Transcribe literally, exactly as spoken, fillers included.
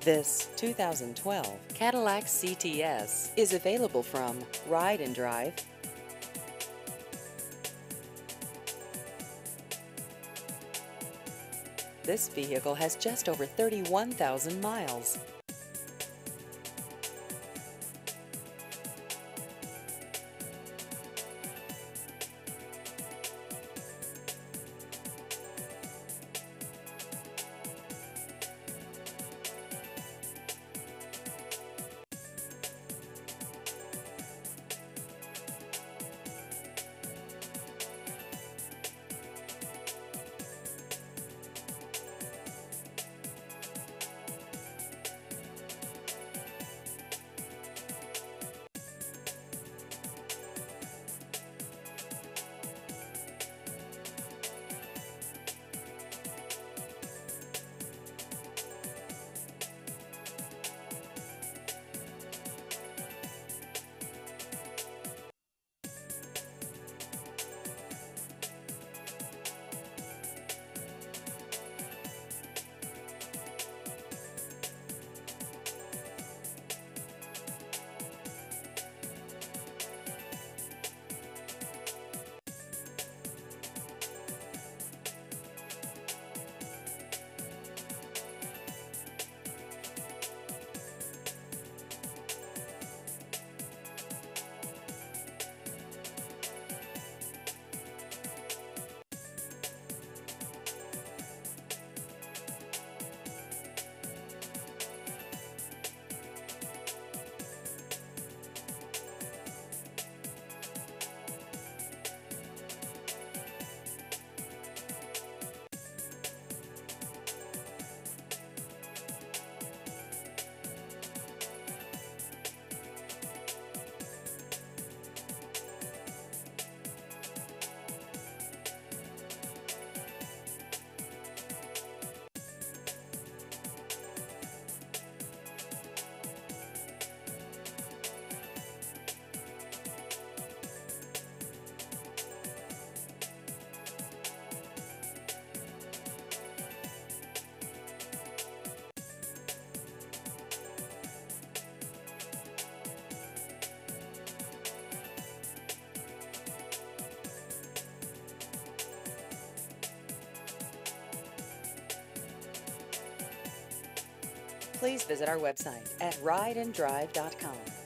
This two thousand twelve Cadillac C T S is available from Ride and Drive. This vehicle has just over thirty-one thousand miles. Please visit our website at ride and drive dot com.